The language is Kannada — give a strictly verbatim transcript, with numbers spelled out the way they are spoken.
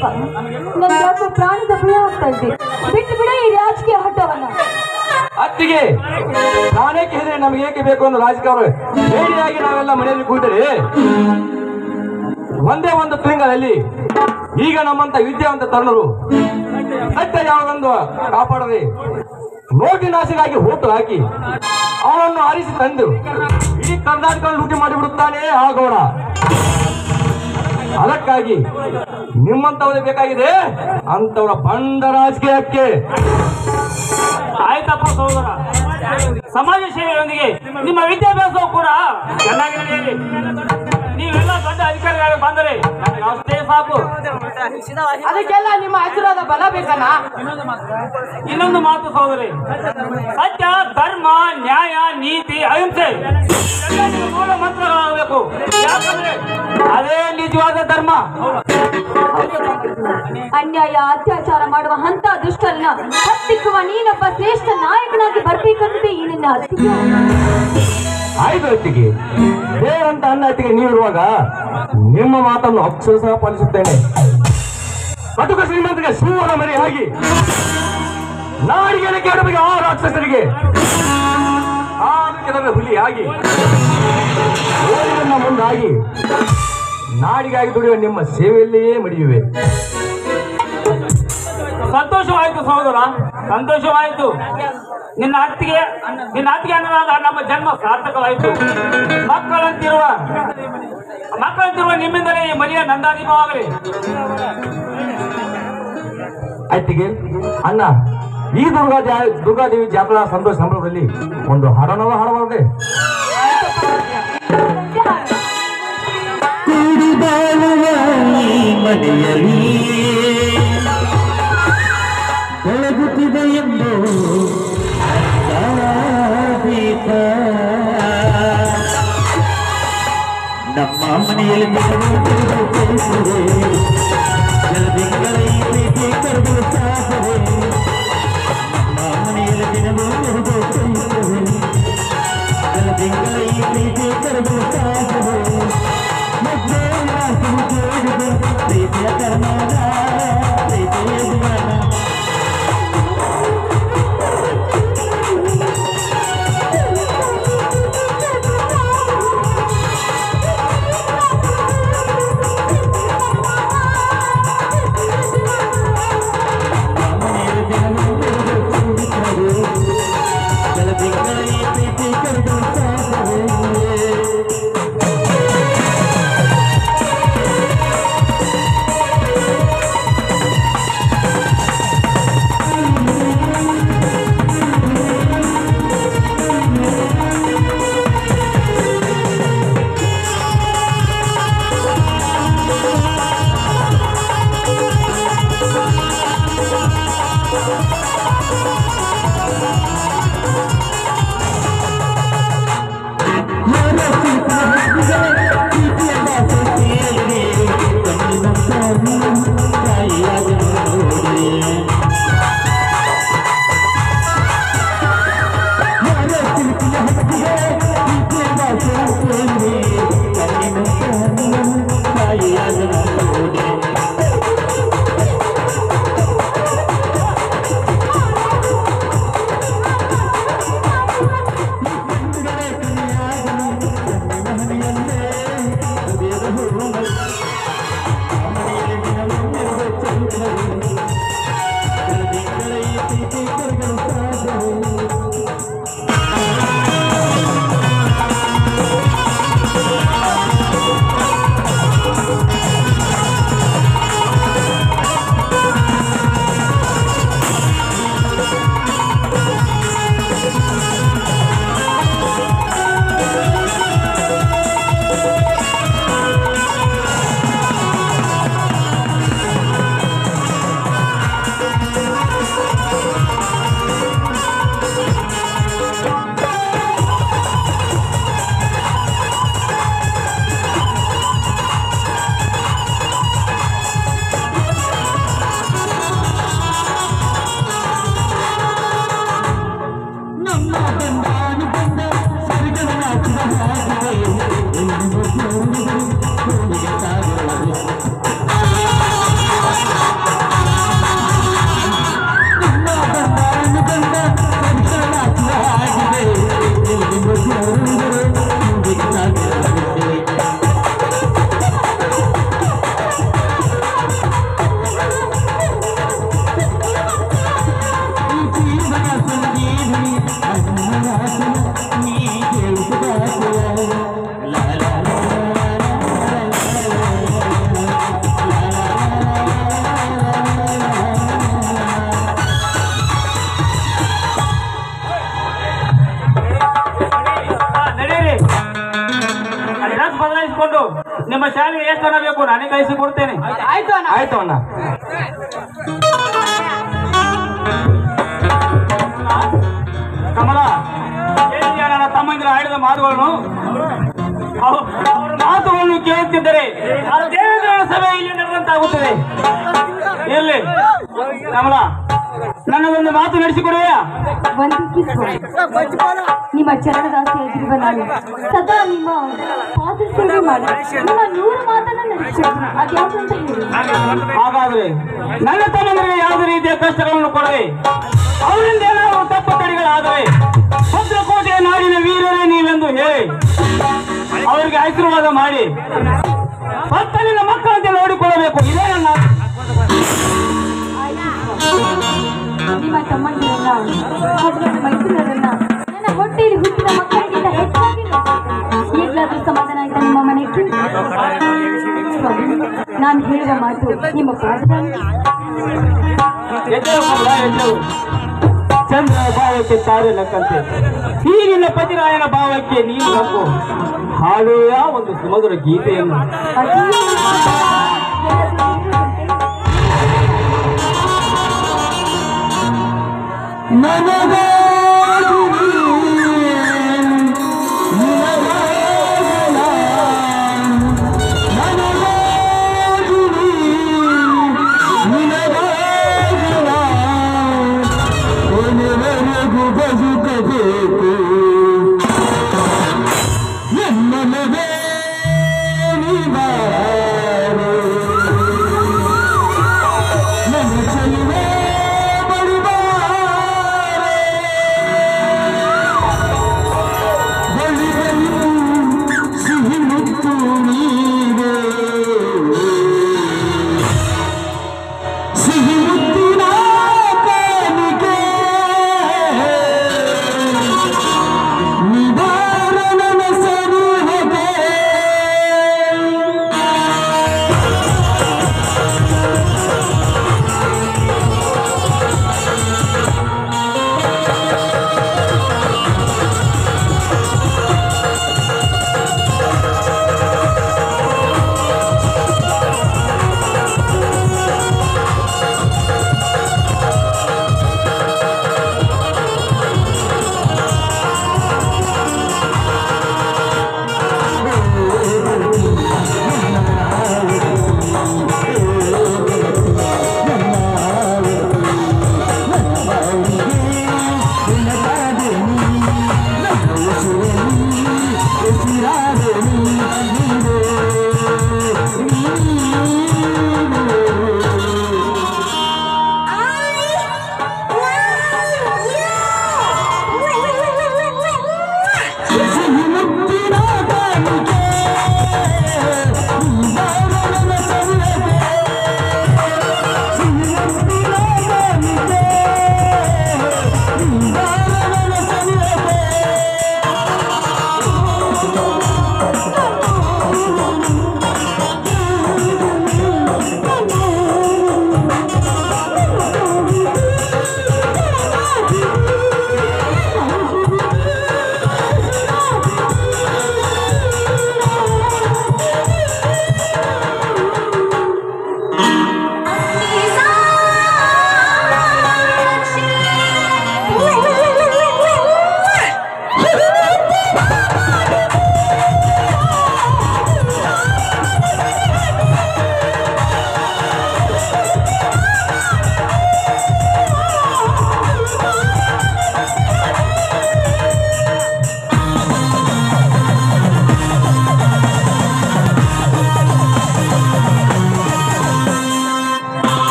ಅಪ್ಪ ನನ್ ಯಾಕೋ ಪ್ರಾಣದ ಭಯ ಆಗ್ತಾ ಇದೆ. ಬಿಟ್ಟು ಬಿಡ ಈ ರಾಜಕೀಯ ಹಠವನ್ನ. ಅತ್ತಿಗೆ ನಾನೇಕೆ ಹೇಳಿದ್ರೆ ನಮ್ಗೆ ಏಕೆ ಬೇಕು ಅನ್ನೋ ರಾಜಕೀಯ ಹೇಡಿಯಾಗಿ ನಾವೆಲ್ಲ ಮನೆಯಲ್ಲಿ ಕೂತರೆ ಒಂದೇ ಒಂದು ತಿಂಗಳಲ್ಲಿ ಈಗ ನಮ್ಮಂತ ವಿದ್ಯಾವಂತ ತರುಣರು ಸತ್ಯ ಯಾವಾಗಂದು ಕಾಪಾಡದೆ ನೋಟಿನಾಶಿಗಾಗಿ ಹೋಟು ಹಾಕಿ ಅವನನ್ನು ಆರಿಸಿ ತಂದು ಇಡೀ ಕರ್ನಾಟಕ ಲೂಟಿ ಮಾಡಿಬಿಡುತ್ತಾನೆ ಆಗೋಣ. ಅದಕ್ಕಾಗಿ ನಿಮ್ಮಂತವರೇ ಬೇಕಾಗಿದೆ ಅಂತವರ ಬಂಡ ರಾಜಕೀಯಕ್ಕೆ. ಆಯ್ತಪ್ಪ ಸಹೋದರ, ಸಮಾಜ ಸೇವೆಯೊಂದಿಗೆ ನಿಮ್ಮ ವಿದ್ಯಾಭ್ಯಾಸವು ಕೂಡ ಚೆನ್ನಾಗಿ ನಡೆಯಲಿ. ನೀವೆಲ್ಲ ದೊಡ್ಡ ಅಧಿಕಾರಿಗಳು ಬಂದರೆ ಅಷ್ಟೇ ಸಾಕು. ಅದಕ್ಕೆಲ್ಲ ನಿಮ್ಮ ಆಶೀರ್ವಾದ ಬಲ ಬೇಕಲ್ಲ. ಇನ್ನೊಂದು ಮಾತು ಸಹೋದರಿ, ಸತ್ಯ, ಧರ್ಮ, ನ್ಯಾಯ, ನೀತಿ, ಅಹಿಂಸೆ ಮೂಲ ಮಂತ್ರಗಳಾಗಬೇಕು. ಯಾಕಂದ್ರೆ ಅದೇ ನಿಜವಾದ ಧರ್ಮ. ಅನ್ಯಾಯ ಅತ್ಯಾಚಾರ ಮಾಡುವ ಹಂತ ದುಷ್ಟರನ್ನ ಹತ್ತಿಕ್ಕುವ ನೀನೊಬ್ಬ ಶ್ರೇಷ್ಠ ನಾಯಕನಾಗಿ ಬರ್ಬೇಕಂತೆ ಈ ನಿನ್ನ ಅತ್ತಿಗೆ. ಆಯ್ತು ಅತ್ತಿಗೆ, ದೇವರಂತ ಅನ್ನ ಅತ್ತಿಗೆ ನೀವಿರುವಾಗ ನಿಮ್ಮ ಮಾತನ್ನು ಅಕ್ಷರಶಃ ಪಾಲಿಸುತ್ತೇನೆ. ಕಟುಕ ಶ್ರೀಮಂತರಿಗೆ ಸುವರ್ಣ ಮರಿ ಆಗಿ ನಾಡಿಗೆ ಕೆಡಬಿಗೆ ಆ ರಾಕ್ಷಸರಿಗೆ ಆದ ಹುಲಿ ಆಗಿ ಓದಿನ ಮುಂದಾಗಿ ನಾಡಿಗಾಗಿ ದುಡಿಯುವ ನಿಮ್ಮ ಸೇವೆಯಲ್ಲಿಯೇ ಮಡಿಯುವೆ. ಸಂತೋಷವಾಯಿತು ಸಹೋದರ, ಸಂತೋಷವಾಯಿತು. ನಿನ್ನ ಅತ್ತಿಗೆ ನಿನ್ನ ಅತ್ತಿಗೆ ಅನ್ನೋದಾದ ನಮ್ಮ ಜನ್ಮ ಸಾರ್ಥಕವಾಯಿತು. ಮಕ್ಕಳಂತಿರುವ ಮಕ್ಕಳಂತಿರುವ ನಿಮ್ಮಿಂದಲೇ ಈ ಮನೆಯ ನಂದಾದೀಪವಾಗಲಿ. ಅತ್ತಿಗೆ ಅಣ್ಣ, ಈ ದುರ್ಗಾ ಜಾ ದುರ್ಗಾದೇವಿ ಜಾತ್ರಾ ಸಂತೋಷ ಸಂಭ್ರಮದಲ್ಲಿ ಒಂದು ಹಾಡನವ ಹಾಡಬಾರದೆ? ಮನೆಯಲ್ಲಿ ಬೆಳಗುತ್ತಿದೆ ಎಂದು ನಮ್ಮ ಮನೆಯಲ್ಲಿ ಜಲದಿಂಗಳ ಈ ಪ್ರೀತಿ ಕರೆದು ಸಾಕವೆ. ನಮ್ಮ ಮನೆಯಲ್ಲಿ ದಿನವೂ ಜಲದಿಂಗಳ ಈ ಪ್ರೀತಿ ಕರೆದು ಸಾಕವೆ. ಪ್ರೀತಿಯ ಕರ್ನಾಡ ಪ್ರೀತಿಯ ಜೀವನ. ನಿಮ್ಮ ಶಾಲೆಗೆ ಎಷ್ಟು ಹಣ ಬೇಕು ನಾನೇ ಕಳಿಸಿ ಕೊಡ್ತೇನೆ. ಆಯ್ತು ಅಣ್ಣ. ಆಯ್ತು ಅಣ್ಣ. ಕಮಲ, ಕೇಳಿದ್ಯಾ ನನ್ನ ತಮ್ಮಂದಿರ ಆಡಿದ ಮಾತುಗಳನ್ನು? ಅವ- ಅವರ ಮಾತುಗಳನ್ನು ಕೇಳುತ್ತಿದ್ದರೆ ಆ ದೇವೇಂದ್ರನ ಸಭೆ ಇಲ್ಲಿ ನಡೆದಂತಾಗುತ್ತದೆ. ಇರ್ಲಿ ಕಮಲ, ನನ್ನದೊಂದು ಮಾತು ನಡೆಸಿಕೊಡುವೆಯಾ? ವಂದಿಸುವ ನಿಮ್ಮ ಚರಣದಾಸೆಯಾಗಿರುವ ನಾನು ಸದಾ ನಿಮ್ಮ ಪಾದ ಸೇವೆ ಮಾಡಿ ನಿಮ್ಮ ನೂರು ಮಾತನ್ನ ನಡೆಸಿದ್ರು ಅದ್ಯಾವುದು ಅಂತ ಹೇಳಿ. ಹಾಗಾದ್ರೆ ನನ್ನ ತಮ್ಮಂದರಿಗೆ ಯಾವುದೇ ರೀತಿಯ ಕಷ್ಟಗಳನ್ನು ಕೊಡದೆ ಅವರಿಂದ ಏನಾದರೂ ತಪ್ಪು ತಡೆಗಳಾದರೆ ಭದ್ರಕೋಟೆಯ ನಾಡಿನ ವೀರರೇ ನೀವೆಂದು ಹೇಳಿ ಅವರಿಗೆ ಆಶೀರ್ವಾದ ಮಾಡಿ ಭಕ್ತನಿನ ಮಕ್ಕಳಂತೆ ನೋಡಿಕೊಳ್ಳಬೇಕು. ಇದೇ ನನ್ನ ನಿಮ್ಮ ತಮ್ಮಂದಿರನ್ನ ಹಾಗೂ ನನ್ನ ಮೈಸೂರನ್ನ ನನ್ನ ಹೊಟ್ಟೆಯಲ್ಲಿ ಹುಟ್ಟಿದ ಮಕ್ಕಳಿಗಿಂತ ಹೆಚ್ಚಾಗಿ ನೋಡ್ಕೊಳ್ತೇನೆ. ಈಗಲಾದ್ರೂ ಸಮಾಧಾನ ಆಯ್ತಾ ನಿಮ್ಮ ಮನೆಗೆ? ಸ್ವಾಮಿ, ನಾನು ಹೇಳುವ ಮಾತು ನಿಮ್ಮ ಪಾದದಲ್ಲಿ ಎಚ್ಚರು ಮಗಳ ಎಚ್ಚರು. ಚಂದ್ರ ಭಾವಕ್ಕೆ ತಾರೆ ನಕ್ಕಂತೆ ಈ ನಿನ್ನ ಪತಿರಾಯನ ಭಾವಕ್ಕೆ ನೀನು ನಕ್ಕು ಹಾಡುವ ಒಂದು ಸುಮಧುರ ಗೀತೆಯನ್ನು. ನನಗೆ